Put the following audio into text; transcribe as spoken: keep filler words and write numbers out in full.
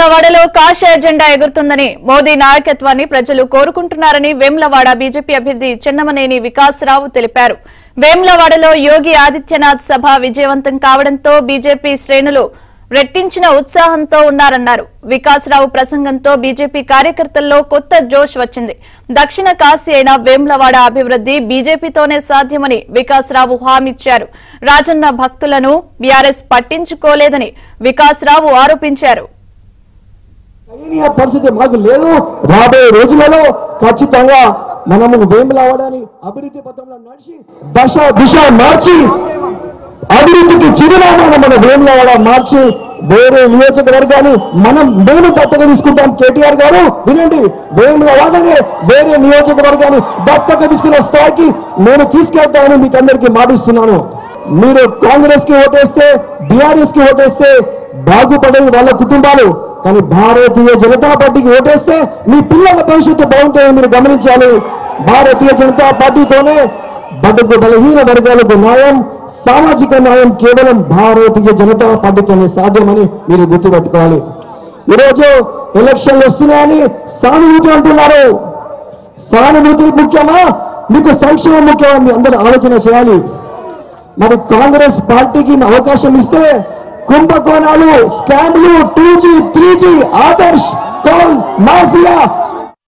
వేములవాడలో కాషాయ జెండా ఎగురుతుందని మోదీ నాయకత్వాన్ని ప్రజలు కోరుకుంటున్నారని వేములవాడ బీజేపీ అభ్యర్థి చెన్నమనేని వికాసరావు తెలిపారు. వేములవాడలో యోగి ఆదిత్యనాథ్ సభ విజయవంతం కావడంతో బీజేపీ శ్రేణులు రెట్టించిన ఉత్సాహంతో ఉన్నారన్నారు. వికాసరావు ప్రసంగంతో బీజేపీ కార్యకర్తల్లో కొత్త జోష్ వచ్చింది. దక్షిణ కాశీ అయిన వేములవాడ అభివృద్ధి బీజేపీతోనే సాధ్యమని వికాసరావు హామీచ్చారు. రాజన్న భక్తులను బీఆర్ఎస్ పట్టించుకోలేదని వికాసరావు ఆరోపించారు. పరిస్థితి మాకు లేదు. రాబోయే రోజులలో ఖచ్చితంగా మనము వేములవాడని అభివృద్ధి పథంలో నడిచి దశ దిశ మార్చి అభివృద్ధికి చిరునామాను మన వేములవాడ మార్చి వేరే నియోజకవర్గాన్ని మనం మేము దత్తత తీసుకుంటాం. కేటీఆర్ గారు వినండి, వేములవాడనే వేరే నియోజకవర్గాన్ని దత్తత తీసుకునే స్థాయికి నేను తీసుకెళ్తానని మీకు అందరికీ మాటిస్తున్నాను. మీరు కాంగ్రెస్ కి ఓటేస్తే, బీఆర్ఎస్ కి ఓటేస్తే బాగుపడేది వాళ్ళ కుటుంబాలు, కానీ భారతీయ జనతా పార్టీకి ఓటేస్తే మీ పిల్లల భవిష్యత్తు బాగుంటుందని మీరు గమనించాలి. భారతీయ జనతా పార్టీతోనే బడుగు బలహీన వర్గాలకు న్యాయం, సామాజిక న్యాయం కేవలం భారతీయ జనతా పార్టీతోనే సాధ్యమని మీరు గుర్తుపెట్టుకోవాలి. ఈరోజు ఎలక్షన్లు వస్తున్నాయని సానుభూతి అంటున్నారు. సానుభూతి ముఖ్యమా, మీకు సంక్షేమం ముఖ్యమా? మీ అందరూ ఆలోచన చేయాలి. మరి కాంగ్రెస్ పార్టీకి అవకాశం ఇస్తే కుంభకోణాలు, స్కామ్లు, two G three G Adarsh coal mafia